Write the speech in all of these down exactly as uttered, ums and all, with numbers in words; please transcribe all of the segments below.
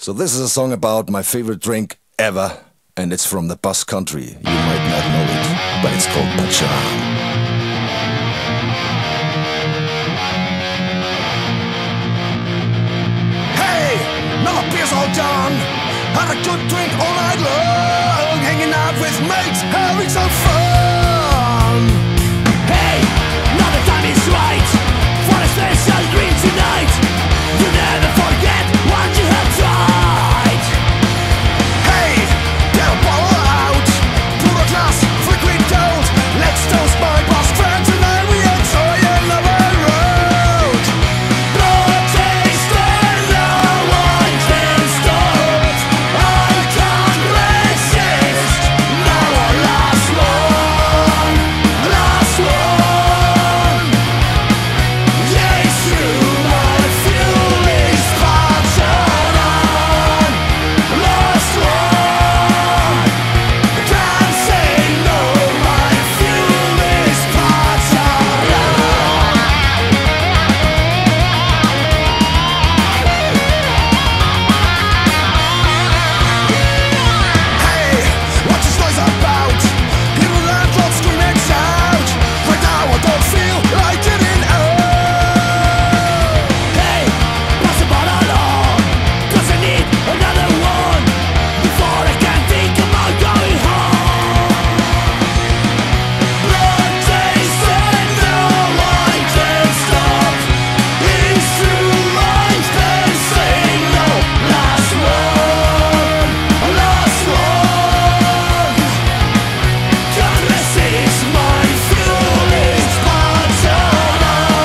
So this is a song about my favorite drink ever, and it's from the Basque Country. You might not know it, but it's called Pachan. Another beer's all done. Had a good drink all night long, hanging out with mates, having some fun. Hey, now the time is right for a special drink tonight. You never forget what you have tried. Hey, get a bottle out, pour a glass, three quid gold. Let's toast my best friend tonight. We enjoy another road. Blood taste and no one can stop. I can't resist. Now our last one, last one. Yes, you, my fuel is Pachan. Last one. Can't say no. My fuel is Pachan. Hey, what's this noise about? Hear the landlord scream and shout. Right now I don't feel like getting out. Hey, pass the bottle on, 'cause I need another one before I can think about going home. Blood taste and no one can stop. It's true, life can say no. Last one, last one. Can't resist, my fuel is Pachan.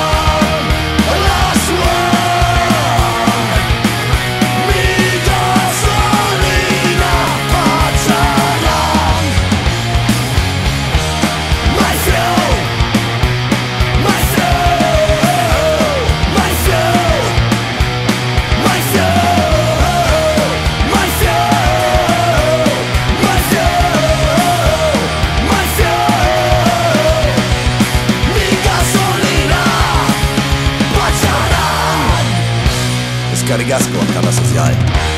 Last one. Mi gasolina, Pachan. My fuel, my fuel, my fuel, my fuel, my fuel, my fuel, my fuel. Mi gasolina, Pachan. Es Carigasco, Canal Social.